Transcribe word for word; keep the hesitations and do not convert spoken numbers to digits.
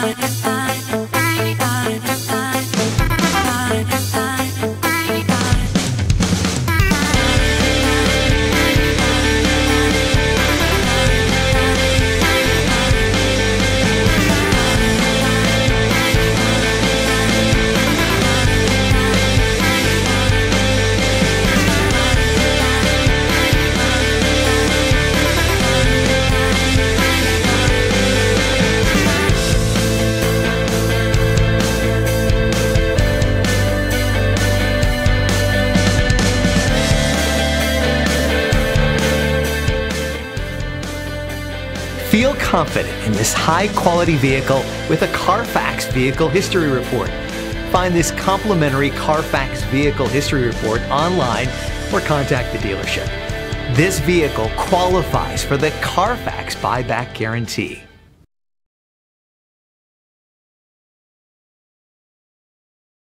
Feel confident in this high-quality vehicle with a Carfax Vehicle History Report. Find this complimentary Carfax Vehicle History Report online or contact the dealership. This vehicle qualifies for the Carfax Buyback Guarantee.